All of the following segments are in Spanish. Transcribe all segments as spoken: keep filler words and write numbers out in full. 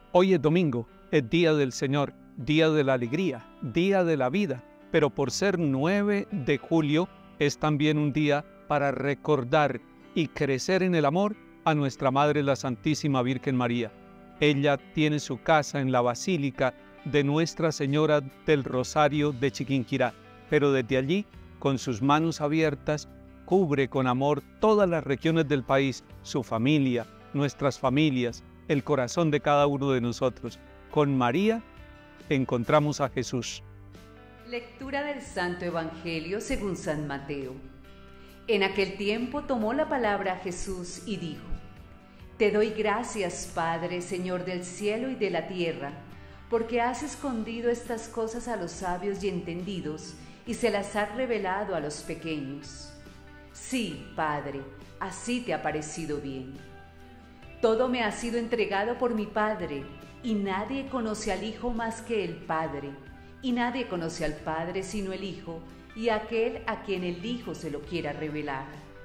Hoy es domingo, es día del Señor, día de la alegría, día de la vida, pero por ser nueve de julio es también un día para recordar y crecer en el amor a nuestra Madre la Santísima Virgen María. Ella tiene su casa en la Basílica de Nuestra Señora del Rosario de Chiquinquirá, pero desde allí, con sus manos abiertas, cubre con amor todas las regiones del país, su familia, nuestras familias, el corazón de cada uno de nosotros. Con María encontramos a Jesús. Lectura del Santo Evangelio según San Mateo. En aquel tiempo tomó la palabra Jesús y dijo: Te doy gracias, Padre, Señor del cielo y de la tierra, porque has escondido estas cosas a los sabios y entendidos y se las has revelado a los pequeños. Sí, Padre, así te ha parecido bien. Todo me ha sido entregado por mi Padre, y nadie conoce al Hijo más que el Padre, y nadie conoce al Padre sino el Hijo, y aquel a quien el Hijo se lo quiera revelar.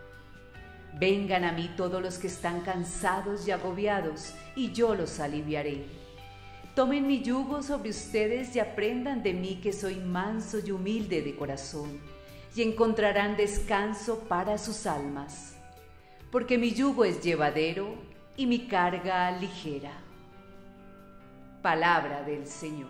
Vengan a mí todos los que están cansados y agobiados, y yo los aliviaré. Tomen mi yugo sobre ustedes y aprendan de mí, que soy manso y humilde de corazón, y encontrarán descanso para sus almas, porque mi yugo es llevadero y mi carga ligera. Palabra del Señor.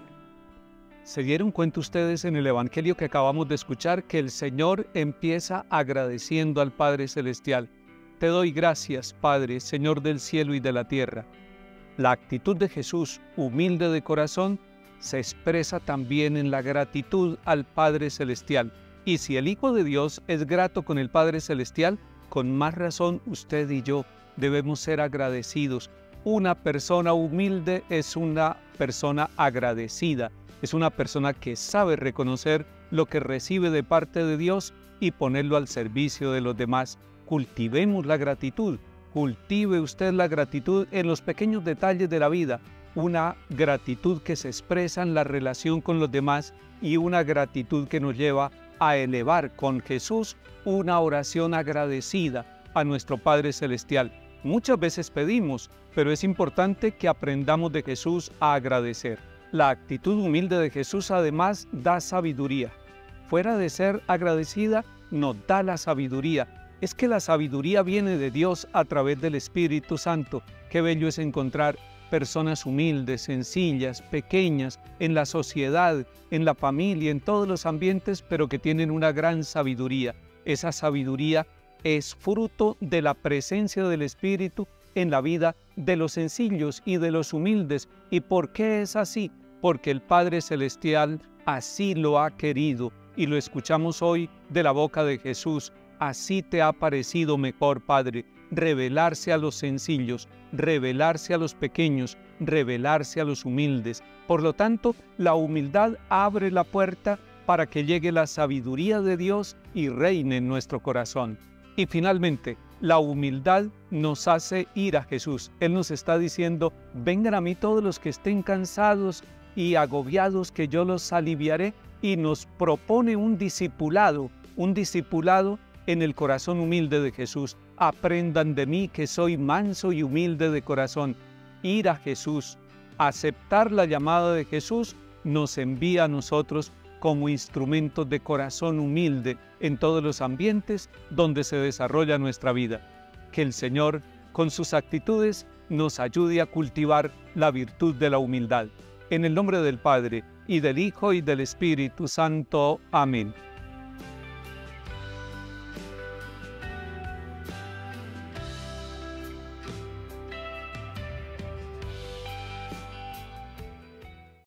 ¿Se dieron cuenta ustedes en el Evangelio que acabamos de escuchar que el Señor empieza agradeciendo al Padre Celestial? Te doy gracias, Padre, Señor del cielo y de la tierra. La actitud de Jesús, humilde de corazón, se expresa también en la gratitud al Padre Celestial. Y si el Hijo de Dios es grato con el Padre Celestial, con más razón usted y yo debemos ser agradecidos. Una persona humilde es una persona agradecida, es una persona que sabe reconocer lo que recibe de parte de Dios y ponerlo al servicio de los demás. Cultivemos la gratitud, cultive usted la gratitud en los pequeños detalles de la vida, una gratitud que se expresa en la relación con los demás y una gratitud que nos lleva a elevar con Jesús una oración agradecida a nuestro Padre Celestial. Muchas veces pedimos, pero es importante que aprendamos de Jesús a agradecer. La actitud humilde de Jesús además da sabiduría. Fuera de ser agradecida, nos da la sabiduría. Es que la sabiduría viene de Dios a través del Espíritu Santo. Qué bello es encontrar personas humildes, sencillas, pequeñas, en la sociedad, en la familia, en todos los ambientes, pero que tienen una gran sabiduría. Esa sabiduría es fruto de la presencia del Espíritu en la vida de los sencillos y de los humildes. ¿Y por qué es así? Porque el Padre Celestial así lo ha querido, y lo escuchamos hoy de la boca de Jesús. Así te ha parecido mejor, Padre, revelarse a los sencillos, revelarse a los pequeños, revelarse a los humildes. Por lo tanto, la humildad abre la puerta para que llegue la sabiduría de Dios y reine en nuestro corazón. Y finalmente, la humildad nos hace ir a Jesús. Él nos está diciendo: vengan a mí todos los que estén cansados y agobiados, que yo los aliviaré. Y nos propone un discipulado, un discipulado en el corazón humilde de Jesús. Aprendan de mí, que soy manso y humilde de corazón. Ir a Jesús, aceptar la llamada de Jesús, nos envía a nosotros como instrumentos de corazón humilde en todos los ambientes donde se desarrolla nuestra vida. Que el Señor, con sus actitudes, nos ayude a cultivar la virtud de la humildad. En el nombre del Padre, y del Hijo, y del Espíritu Santo. Amén.